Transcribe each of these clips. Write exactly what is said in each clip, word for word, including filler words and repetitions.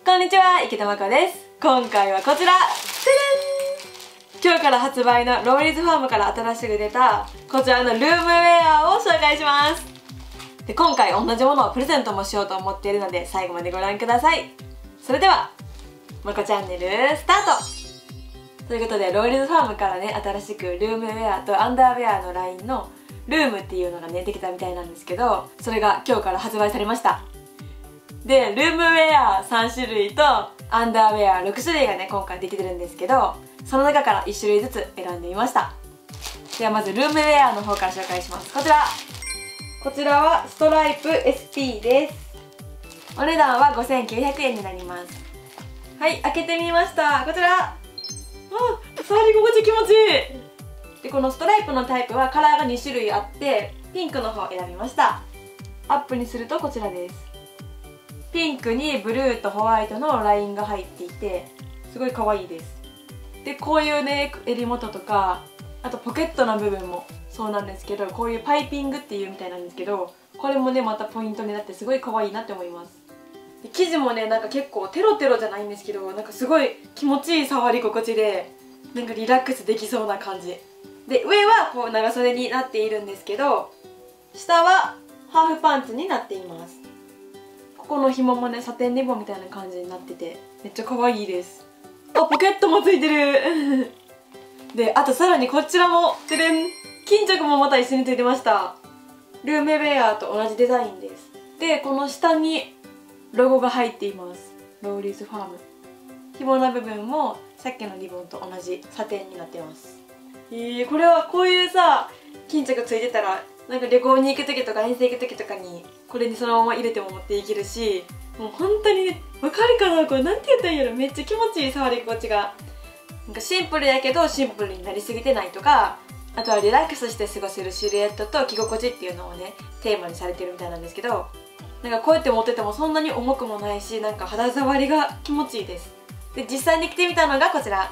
こんにちは、池田真子です。今回はこちら、今日から発売のローリーズファームから新しく出たこちらのルームウェアを紹介します。で、今回同じものをプレゼントもしようと思っているので最後までご覧ください。それではまこチャンネルスタート。ということで、ローリーズファームからね、新しくルームウェアとアンダーウェアのラインのルームっていうのがねできたみたいなんですけど、それが今日から発売されました。で、ルームウェアさんしゅるいとアンダーウェアろくしゅるいがね今回できてるんですけど、その中からいっしゅるいずつ選んでみました。ではまずルームウェアの方から紹介します。こちらこちらはストライプ エスピー です。お値段はごせんきゅうひゃくえんになります。はい、開けてみました。こちら、あ、触り心地気持ちいい。で、このストライプのタイプはカラーがにしゅるいあって、ピンクの方を選びました。アップにするとこちらです。ピンクにブルーとホワイトのラインが入っていて、すごい可愛いです。で、こういうね襟元とか、あとポケットの部分もそうなんですけど、こういうパイピングっていうみたいなんですけど、これもねまたポイントになってすごい可愛いなって思います。で、生地もねなんか結構テロテロじゃないんですけど、なんかすごい気持ちいい触り心地で、なんかリラックスできそうな感じで、上はこう長袖になっているんですけど、下はハーフパンツになっています。ここの紐もねサテンリボンみたいな感じになっててめっちゃ可愛いです。あ、ポケットもついてるで、あとさらにこちらもてれん、巾着もまた一緒についてました。ルームウェアと同じデザインです。で、この下にロゴが入っています。ローリーズファーム。紐の部分もさっきのリボンと同じサテンになってます。えー、これはこういうさ巾着ついてたら、なんか旅行に行く時とか遠征行く時とかにこれにそのまま入れても持っていけるし、もう本当にね、わかるかな、これなんて言ったらいいんやろ、めっちゃ気持ちいい触り心地が。なんかシンプルやけどシンプルになりすぎてないとか、あとはリラックスして過ごせるシルエットと着心地っていうのをねテーマにされてるみたいなんですけど、なんかこうやって持っててもそんなに重くもないし、なんか肌触りが気持ちいいです。で、実際に着てみたのがこちら。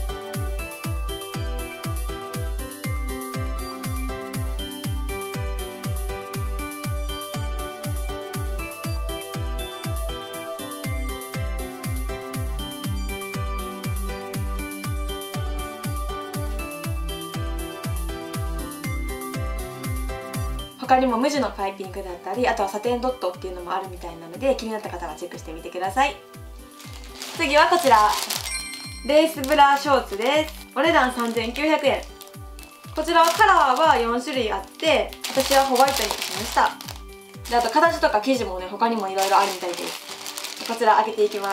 他にも無地のパイピングだったり、あとはサテンドットっていうのもあるみたいなので、気になった方はチェックしてみてください。次はこちら、レースブラショーツです。お値段さんぜんきゅうひゃくえん。こちらはカラーはよんしゅるいあって、私はホワイトにしました。で、あと形とか生地もね他にもいろいろあるみたいです。こちら開けていきます。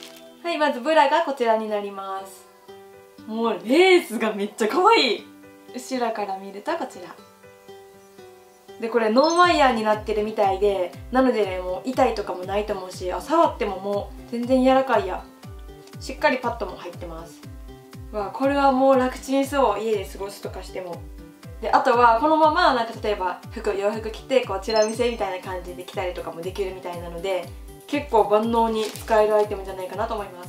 はい、まずブラがこちらになります。もうレースがめっちゃ可愛い。後ろから見るとこちらで、これノンワイヤーになってるみたいで、なのでねもう痛いとかもないと思うし、あ、触ってももう全然柔らかいや。しっかりパッドも入ってます。わ、これはもう楽ちんそう、家で過ごすとかしても。で、あとはこのままなんか例えば服洋服着てこうチラ見せみたいな感じで着たりとかもできるみたいなので、結構万能に使えるアイテムじゃないかなと思います。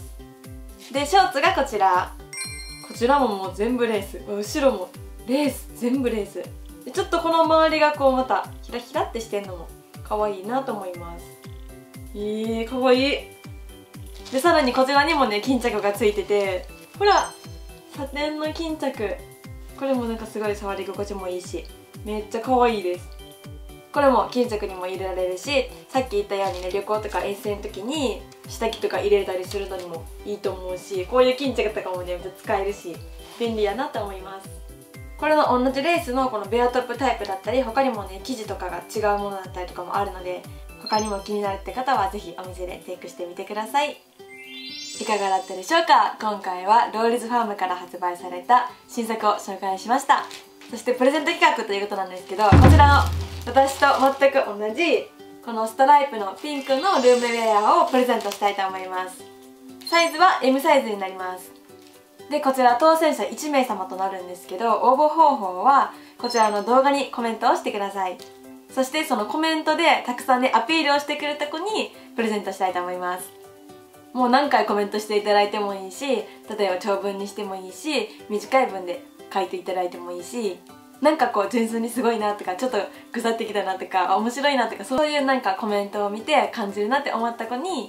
で、ショーツがこちら。こちらももう全部レース、後ろもレース、全部レースで、ちょっとこの周りがこうまたヒラヒラってしてんのも可愛いなと思います。えー、可愛い。で、さらにこちらにもね巾着がついてて、ほらサテンの巾着、これもなんかすごい触り心地もいいしめっちゃ可愛いです。これも巾着にも入れられるし、さっき言ったようにね旅行とか遠征の時に下着とか入れたりするのにもいいと思うし、こういう巾着とかもねめっちゃ使えるし便利やなと思います。これの同じレースのこのベアトップタイプだったり、他にもね生地とかが違うものだったりとかもあるので、他にも気になるって方はぜひお店でチェックしてみてください。いかがだったでしょうか。今回はローリーズファームから発売された新作を紹介しました。そしてプレゼント企画ということなんですけど、こちらの私と全く同じこのストライプのピンクのルームウェアをプレゼントしたいと思います。サイズは エム サイズになります。で、こちら当選者いちめいさまとなるんですけど、応募方法はこちらの動画にコメントをしてください。そしてそのコメントでたくさんねアピールをしてくれた子にプレゼントしたいと思います。もう何回コメントしていただいてもいいし、例えば長文にしてもいいし、短い文で書いていただいてもいいし、なんかこう純粋にすごいなとか、ちょっと腐ってきたなとか、面白いなとか、そういうなんかコメントを見て感じるなって思った子にプ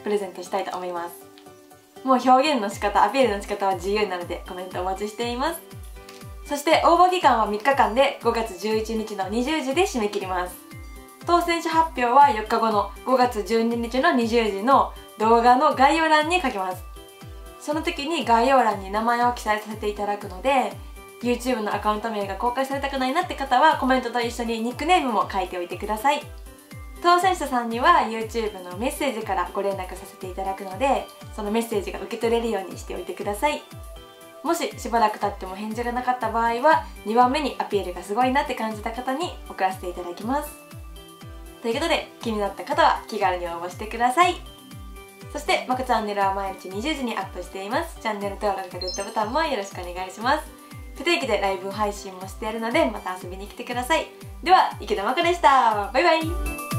プレゼントしたいと思います。もう表現の仕方、アピールの仕方は自由なのでコメントお待ちしています。そして応募期間はみっかかんでごがつじゅういちにちのにじゅうじで締め切ります。当選者発表はよっかごのごがつじゅうににちのにじゅうじの動画の概要欄に書きます。その時に概要欄に名前を記載させていただくので、 YouTube のアカウント名が公開されたくないなって方はコメントと一緒にニックネームも書いておいてください。当選者さんには YouTube のメッセージからご連絡させていただくので、そのメッセージが受け取れるようにしておいてください。もししばらく経っても返事がなかった場合はにばんめにアピールがすごいなって感じた方に送らせていただきます。ということで、気になった方は気軽に応募してください。そしてまこチャンネルは毎日にじゅうじにアップしています。チャンネル登録とグッドボタンもよろしくお願いします。不定期でライブ配信もしてやるので、また遊びに来てください。では池田まこでした。バイバイ。